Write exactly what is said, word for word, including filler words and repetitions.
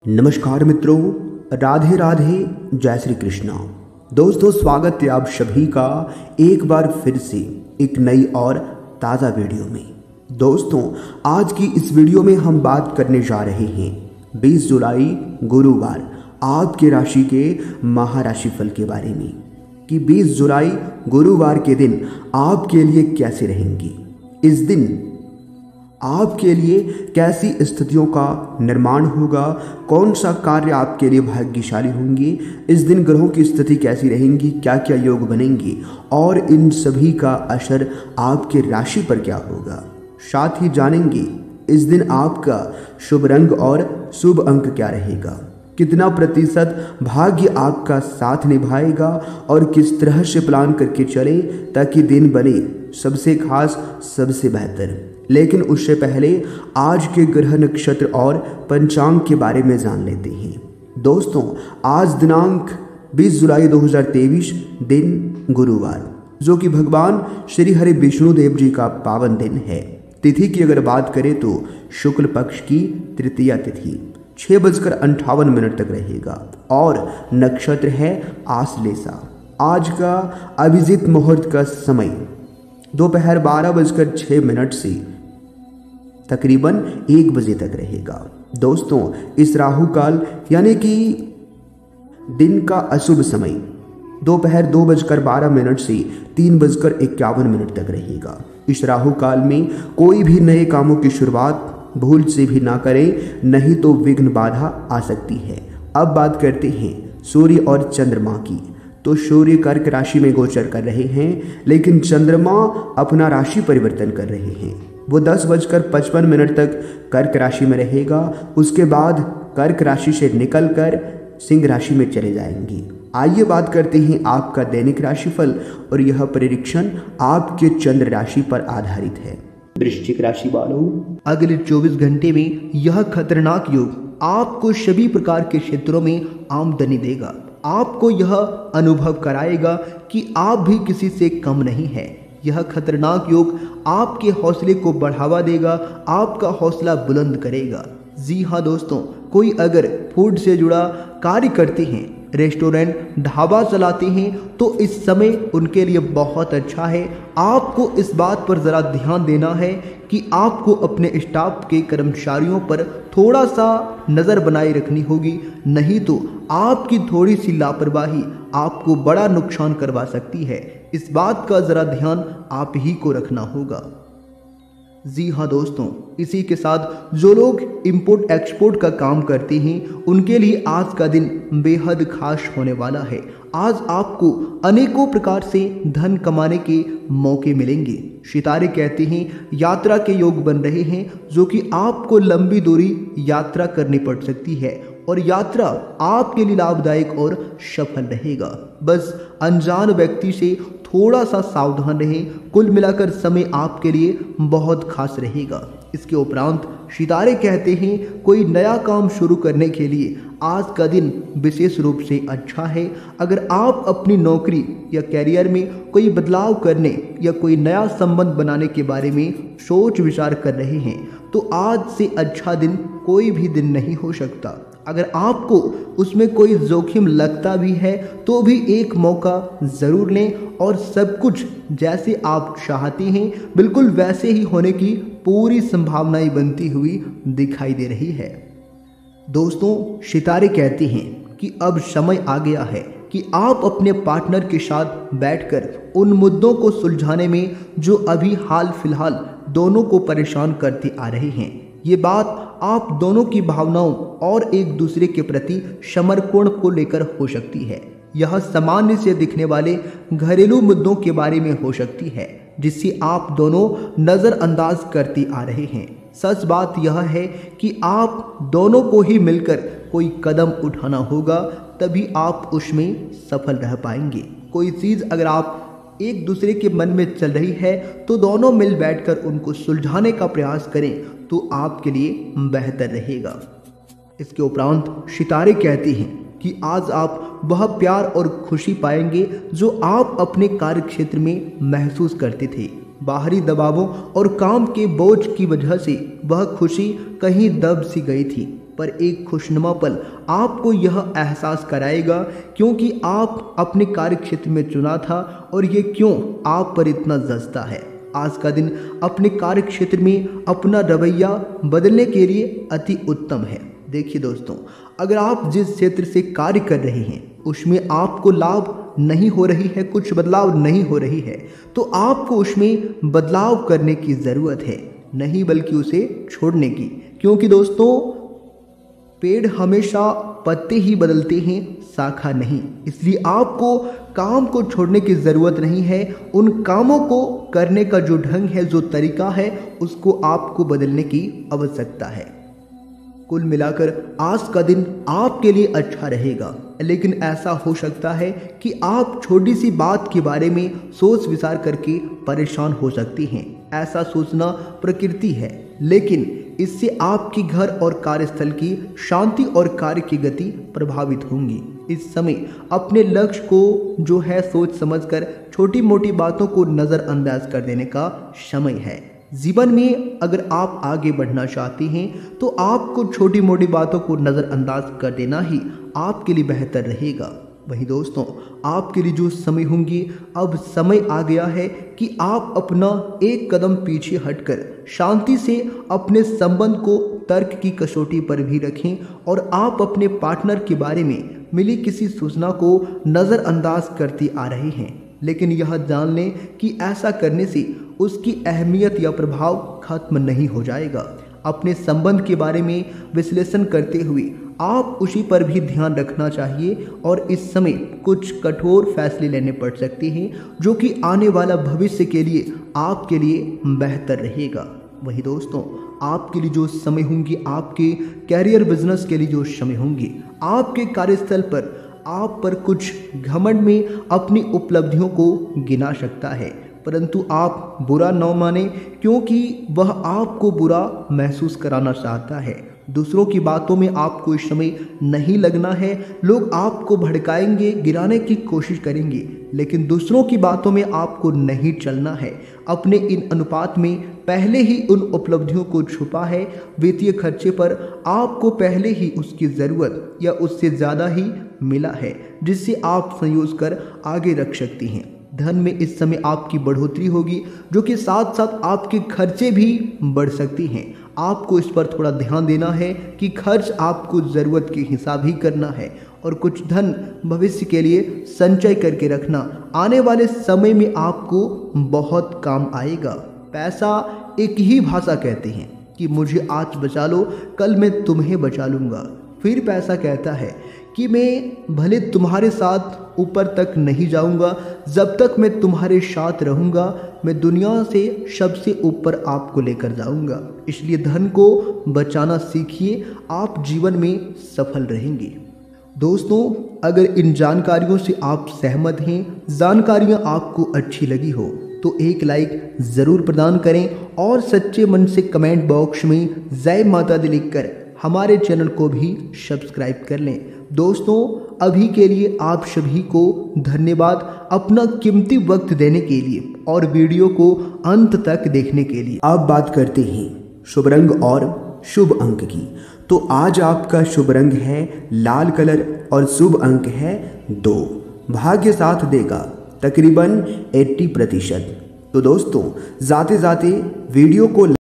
नमस्कार मित्रों, राधे राधे, जय श्री कृष्णा। दोस्तों, स्वागत है आप सभी का एक बार फिर से एक नई और ताज़ा वीडियो में। दोस्तों, आज की इस वीडियो में हम बात करने जा रहे हैं बीस जुलाई गुरुवार आपके राशि के महाराशिफल के बारे में कि बीस जुलाई गुरुवार के दिन आपके लिए कैसे रहेंगी। इस दिन आपके लिए कैसी स्थितियों का निर्माण होगा, कौन सा कार्य आपके लिए भाग्यशाली होंगे, इस दिन ग्रहों की स्थिति कैसी रहेंगी, क्या क्या योग बनेंगे और इन सभी का असर आपके राशि पर क्या होगा। साथ ही जानेंगे इस दिन आपका शुभ रंग और शुभ अंक क्या रहेगा, कितना प्रतिशत भाग्य आपका साथ निभाएगा और किस तरह से प्लान करके चले ताकि दिन बने सबसे खास, सबसे बेहतर। लेकिन उससे पहले आज के ग्रह, नक्षत्र और पंचांग के बारे में जान लेते हैं। दोस्तों, आज दिनांक बीस जुलाई दो हज़ार तेईस, दिन गुरुवार, जो कि भगवान श्री हरि विष्णु देव जी का पावन दिन है। तिथि की अगर बात करें तो शुक्ल पक्ष की तृतीया तिथि छः बजकर अंठावन मिनट तक रहेगा और नक्षत्र है आश्लेषा। आज का अभिजीत मुहूर्त का समय दोपहर बारह बजकर छः मिनट से तकरीबन एक बजे तक रहेगा। दोस्तों, इस राहु काल यानी कि दिन का अशुभ समय दोपहर दो बजकर बारह मिनट से तीन बजकर इक्यावन मिनट तक रहेगा। इस राहु काल में कोई भी नए कामों की शुरुआत भूल से भी ना करें, नहीं तो विघ्न बाधा आ सकती है। अब बात करते हैं सूर्य और चंद्रमा की। तो सूर्य कर्क राशि में गोचर कर रहे हैं, लेकिन चंद्रमा अपना राशि परिवर्तन कर रहे हैं। वो दस बजकर पचपन मिनट तक कर्क राशि में रहेगा। उसके बाद कर्क राशि से निकलकर सिंह राशि में चले जाएंगे। आइए बात करते हैं आपका दैनिक राशिफल, और यह परीक्षण आपके चंद्र राशि पर आधारित है। वृश्चिक राशि वालों, अगले चौबीस घंटे में यह खतरनाक योग आपको सभी प्रकार के क्षेत्रों में आमदनी देगा। आपको यह अनुभव कराएगा कि आप भी किसी से कम नहीं है। यह खतरनाक योग आपके हौसले को बढ़ावा देगा, आपका हौसला बुलंद करेगा। जी हाँ दोस्तों, कोई अगर फूड से जुड़ा कार्य करते हैं, रेस्टोरेंट, ढाबा चलाते हैं, तो इस समय उनके लिए बहुत अच्छा है। आपको इस बात पर ज़रा ध्यान देना है कि आपको अपने स्टाफ के कर्मचारियों पर थोड़ा सा नज़र बनाए रखनी होगी, नहीं तो आपकी थोड़ी सी लापरवाही आपको बड़ा नुकसान करवा सकती है। इस बात का ज़रा ध्यान आप ही को रखना होगा। जी हाँ दोस्तों, इसी के साथ जो लोग इंपोर्ट एक्सपोर्ट का काम करते हैं, उनके लिए आज का दिन बेहद खास होने वाला है। आज आपको अनेकों प्रकार से धन कमाने के मौके मिलेंगे। सितारे कहते हैं यात्रा के योग बन रहे हैं, जो कि आपको लंबी दूरी यात्रा करनी पड़ सकती है और यात्रा आपके लिए लाभदायक और सफल रहेगा। बस अनजान व्यक्ति से थोड़ा सा सावधान रहें। कुल मिलाकर समय आपके लिए बहुत खास रहेगा। इसके उपरांत सितारे कहते हैं कोई नया काम शुरू करने के लिए आज का दिन विशेष रूप से अच्छा है। अगर आप अपनी नौकरी या कैरियर में कोई बदलाव करने या कोई नया संबंध बनाने के बारे में सोच विचार कर रहे हैं, तो आज से अच्छा दिन कोई भी दिन नहीं हो सकता। अगर आपको उसमें कोई जोखिम लगता भी है, तो भी एक मौका ज़रूर लें और सब कुछ जैसे आप चाहते हैं बिल्कुल वैसे ही होने की पूरी संभावनाएं बनती हुई दिखाई दे रही है। दोस्तों, सितारे कहते हैं कि अब समय आ गया है कि आप अपने पार्टनर के साथ बैठकर उन मुद्दों को सुलझाने में जो अभी हाल फिलहाल दोनों को परेशान करते आ रहे हैं। ये बात आप दोनों की भावनाओं और एक दूसरे के प्रति समर्पण को लेकर हो सकती है। यह सामान्य से दिखने वाले घरेलू मुद्दों के बारे में हो सकती है, जिसे आप दोनों नज़रअंदाज करते आ रहे हैं। सच बात यह है कि आप दोनों को ही मिलकर कोई कदम उठाना होगा, तभी आप उसमें सफल रह पाएंगे। कोई चीज़ अगर आप एक दूसरे के मन में चल रही है, तो दोनों मिल बैठकर उनको सुलझाने का प्रयास करें, तो आपके लिए बेहतर रहेगा। इसके उपरांत सितारे कहते हैं कि आज आप वह प्यार और खुशी पाएंगे जो आप अपने कार्य क्षेत्र में महसूस करते थे। बाहरी दबावों और काम के बोझ की वजह से वह खुशी कहीं दब सी गई थी। पर एक खुशनुमा पल आपको यह एहसास कराएगा क्योंकि आप अपने कार्य क्षेत्र में चुना था और ये क्यों आप पर इतना जचता है। आज का दिन अपने कार्य क्षेत्र में अपना रवैया बदलने के लिए अति उत्तम है। देखिए दोस्तों, अगर आप जिस क्षेत्र से कार्य कर रहे हैं उसमें आपको लाभ नहीं हो रही है, कुछ बदलाव नहीं हो रही है, तो आपको उसमें बदलाव करने की ज़रूरत है, नहीं बल्कि उसे छोड़ने की। क्योंकि दोस्तों, पेड़ हमेशा पत्ते ही बदलते हैं, शाखा नहीं। इसलिए आपको काम को छोड़ने की ज़रूरत नहीं है, उन कामों को करने का जो ढंग है, जो तरीका है, उसको आपको बदलने की आवश्यकता है। कुल मिलाकर आज का दिन आपके लिए अच्छा रहेगा, लेकिन ऐसा हो सकता है कि आप छोटी सी बात के बारे में सोच विचार करके परेशान हो सकती हैं। ऐसा सोचना प्रकृति है, लेकिन इससे आपके घर और कार्यस्थल की शांति और कार्य की गति प्रभावित होंगी। इस समय अपने लक्ष्य को जो है सोच समझकर छोटी मोटी बातों को नज़रअंदाज कर देने का समय है। जीवन में अगर आप आगे बढ़ना चाहते हैं तो आपको छोटी मोटी बातों को नज़रअंदाज कर देना ही आपके लिए बेहतर रहेगा। वहीं दोस्तों, आपके लिए जो समय होंगी, अब समय आ गया है कि आप अपना एक कदम पीछे हटकर शांति से अपने संबंध को तर्क की कसौटी पर भी रखें और आप अपने पार्टनर के बारे में मिली किसी सूचना को नज़रअंदाज करते आ रहे हैं, लेकिन यह जान लें कि ऐसा करने से उसकी अहमियत या प्रभाव खत्म नहीं हो जाएगा। अपने संबंध के बारे में विश्लेषण करते हुए आप उसी पर भी ध्यान रखना चाहिए और इस समय कुछ कठोर फैसले लेने पड़ सकते हैं जो कि आने वाला भविष्य के लिए आपके लिए बेहतर रहेगा। वही दोस्तों, आपके लिए जो समय होंगी, आपके कैरियर बिजनेस के लिए जो समय होंगी, आपके कार्यस्थल पर आप पर कुछ घमंड में अपनी उपलब्धियों को गिना सकता है, परंतु आप बुरा न माने क्योंकि वह आपको बुरा महसूस कराना चाहता है। दूसरों की बातों में आपको इस समय नहीं लगना है। लोग आपको भड़काएंगे, गिराने की कोशिश करेंगे, लेकिन दूसरों की बातों में आपको नहीं चलना है। अपने इन अनुपात में पहले ही उन उपलब्धियों को छुपा है। वित्तीय खर्चे पर आपको पहले ही उसकी ज़रूरत या उससे ज़्यादा ही मिला है, जिससे आप संयोज कर आगे रख सकती हैं। धन में इस समय आपकी बढ़ोतरी होगी, जो कि साथ साथ आपके खर्चे भी बढ़ सकती हैं। आपको इस पर थोड़ा ध्यान देना है कि खर्च आपको ज़रूरत के हिसाब ही करना है और कुछ धन भविष्य के लिए संचय करके रखना आने वाले समय में आपको बहुत काम आएगा। पैसा एक ही भाषा कहते हैं कि मुझे आज बचा लो, कल मैं तुम्हें बचा लूँगा। फिर पैसा कहता है कि मैं भले तुम्हारे साथ ऊपर तक नहीं जाऊंगा, जब तक मैं तुम्हारे साथ रहूंगा मैं दुनिया से सबसे ऊपर आपको लेकर जाऊंगा। इसलिए धन को बचाना सीखिए, आप जीवन में सफल रहेंगे। दोस्तों, अगर इन जानकारियों से आप सहमत हैं, जानकारियां आपको अच्छी लगी हो तो एक लाइक ज़रूर प्रदान करें और सच्चे मन से कमेंट बॉक्स में जय माता दी लिखकर हमारे चैनल को भी सब्सक्राइब कर लें। दोस्तों, अभी के लिए आप सभी को धन्यवाद अपना कीमती वक्त देने के लिए और वीडियो को अंत तक देखने के लिए। अब बात करते हैं शुभ रंग और शुभ अंक की। तो आज आपका शुभ रंग है लाल कलर और शुभ अंक है दो। भाग्य साथ देगा तकरीबन अस्सी प्रतिशत। तो दोस्तों, जाते जाते वीडियो को